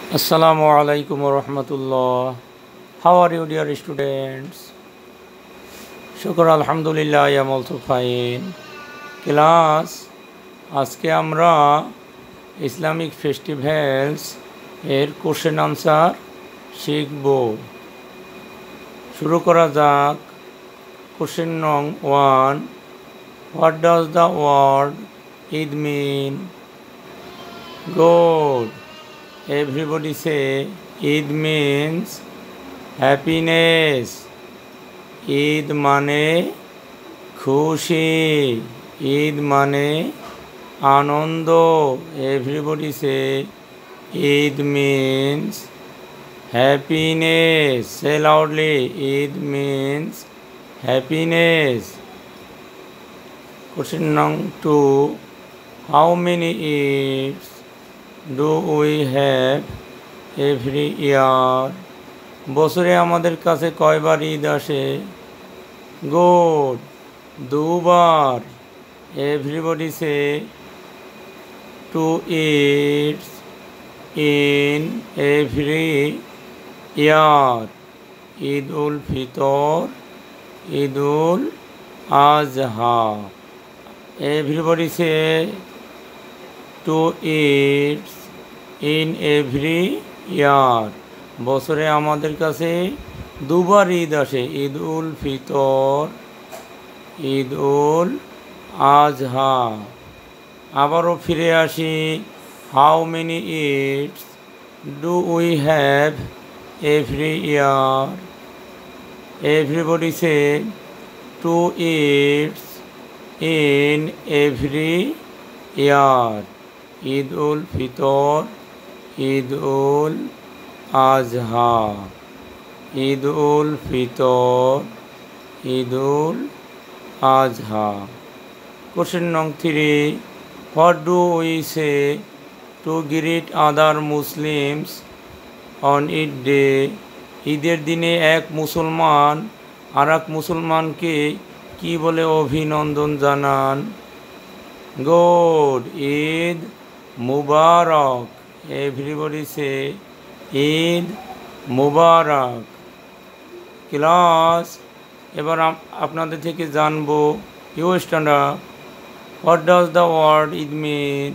Assalamu alaikum wa rahmatullah. How are you, dear students? Shukr alhamdulillah, I am also fine. Class, আজকে আমরা Islamic festivals এর question answer শিখব। শুরু করা যাক। কোশ্চেন নং 1, What does the word Eid mean? Good. Everybody say Eid means happiness. Eid মানে খুশি, ঈদ মানে আনন্দ। Everybody say Eid means happiness. Say loudly, Eid means happiness. Question number 2, How many Eids do we have every year? বছরে আমাদের কাছে কয়বার ঈদ আসে? Good, দুবার। Everybody say 2 Eids in every year. Eid ul Fitr, Eid ul Azha. Everybody say 2 Eids in every year. বছরে আমাদের কাছে দুবার ঈদ আসে, ঈদ উল ফিতর, ঈদ উল আজহা। আবারও ফিরে আসি, how many Eids do we have every year? Everybody say 2 Eids in every year. Eid ul Fitr, Eid ul Azha, Eid ul Fitr, Eid ul Azha. Question নং 3, What do we say to greet other Muslims on Eid day? ঈদের দিনে এক মুসলমান আর এক মুসলমানকে কি বলে অভিনন্দন জানান? Good, Eid Mubarak. Everybody say Eid Mubarak. Class, এবার আপনাদের থেকে জানবো, you stand up. What does the word Eid mean?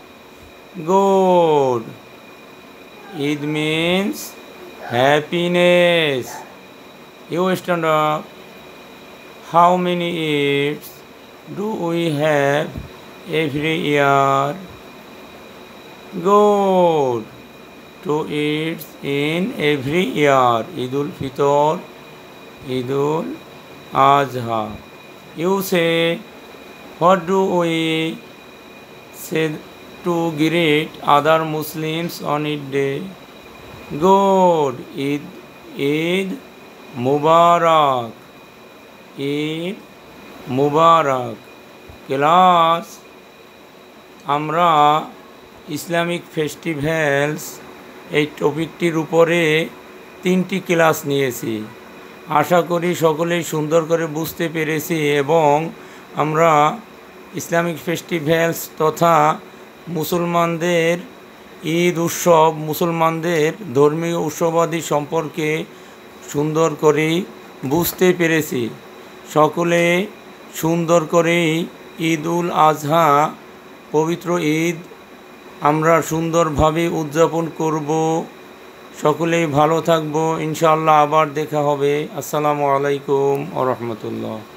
Good, Eid means happiness. You stand up. How many Eids do we have every year? Good, 2 Eids in every year. Eid ul Fitr, Eid ul Adha. You say, what do we say to greet other Muslims on Eid day? Good, Eid Mubarak, Eid Mubarak. Class, আমরা Islamic festivals এই টপিকটির উপরে 3টি class নিয়েছি। আশা করি সকলেই সুন্দর করে বুঝতে পেরেছি এবং আমরা ইসলামিক ফেস্টিভ্যালস তথা মুসলমানদের ঈদ উৎসব, মুসলমানদের ধর্মীয় উৎসবাদি সম্পর্কে সুন্দর করেই বুঝতে পেরেছি। সকলে সুন্দর করেই ঈদ উল আজহা, পবিত্র ঈদ আমরা সুন্দরভাবে উদযাপন করব। সকলেই ভালো থাকবো, ইনশাআল্লাহ আবার দেখা হবে। আসসালামু আলাইকুম ওয়া রাহমাতুল্লাহ।